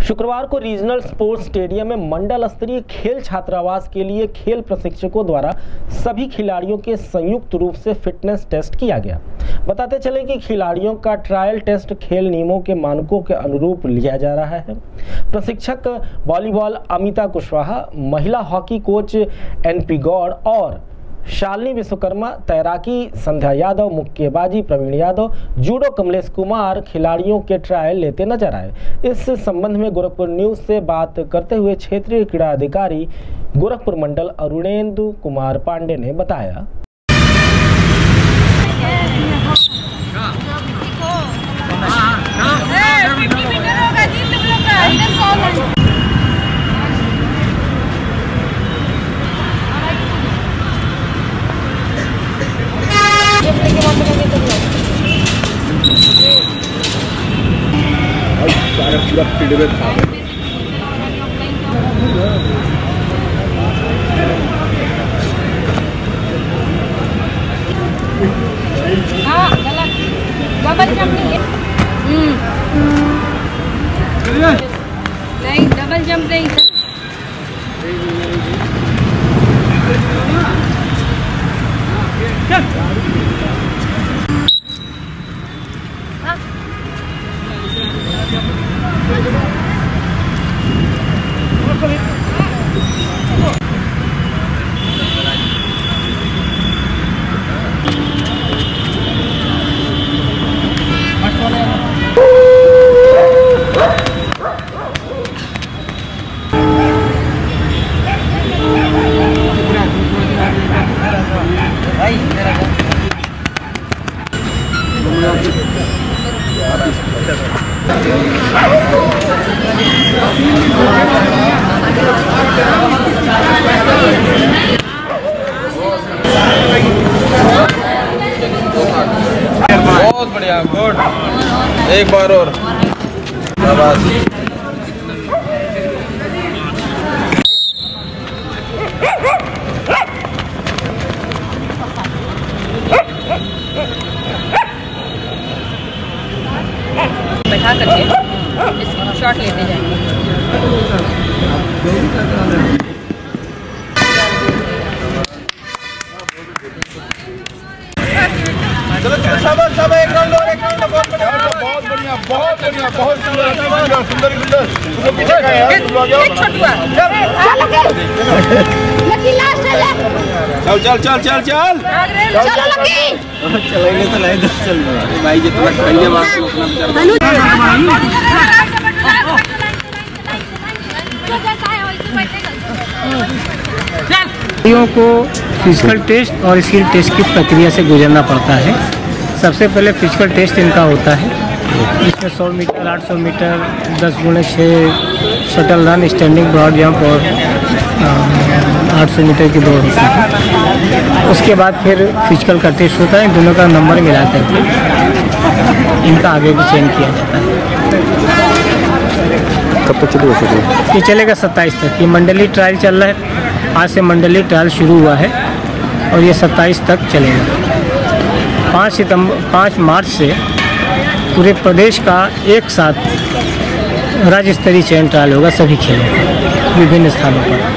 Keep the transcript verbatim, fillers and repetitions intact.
शुक्रवार को regional sports stadium में मंडल स्तरीय खेल छात्रावास के लिए खेल प्रशिक्षकों द्वारा सभी खिलाड़ियों के संयुक्त रूप से फिटनेस टेस्ट किया गया। बताते चले कि खिलाड़ियों का ट्रायल टेस्ट खेल नियमों के मानकों के अनुरूप लिया जा रहा है। प्रशिक्षक वॉलीबॉल अमिता कुशवाहा, महिला hockey coach N P Gaur और शालिनी विश्वकर्मा, तैराकी संध्या यादव, मुक्केबाजी प्रवीण यादव, जूडो कमलेश कुमार खिलाड़ियों के ट्रायल लेते नजर आए। इस संबंध में गोरखपुर न्यूज से बात करते हुए क्षेत्रीय क्रीड़ा अधिकारी गोरखपुर मंडल अरुणेंदु कुमार पांडे ने बताया। पूरा फीडबैक था। हाँ गलत डबल जंप नहीं है। नहीं डबल जंप नहीं था। बहुत बढ़िया, गुड। एक बार और बैठा करके शॉट लेते जाएंगे। शाबाश शाबाश, एक राउंड और, एक राउंड बहुत बढ़िया, बहुत बढ़िया, बहुत बढ़िया, बहुत सुंदर सुंदर सुंदर सुंदर। तुम लोग पीछे का यार, तुम लोग जाओ। चल चल चल चल चल चलेंगे तो नहीं दस चल भाई, जितना खाइए बात को खिलाड़ियों को फिजिकल टेस्ट और स्किल टेस्ट की प्रक्रिया से गुजरना पड़ता है। सबसे पहले फिजिकल टेस्ट इनका होता है। इसमें सौ मीटर, आठ सौ मीटर, दस गुणे छः shuttle run, standing broad jump और आठ सौ मीटर की दौड़ होती है। उसके बाद फिर फिजिकल का टेस्ट होता है। दोनों का नंबर मिला करके इनका आगे भी चयन किया जाता है। कब तक चलेगा? ये चलेगा सत्ताईस तक। ये मंडली ट्रायल चल रहा है। आज से मंडली ट्रायल शुरू हुआ है और ये सत्ताईस तक चलेगा। पाँच सितंबर पाँच मार्च से पूरे प्रदेश का एक साथ राज्य स्तरीय चयन ट्रायल होगा सभी खेलों विभिन्न स्थानों पर।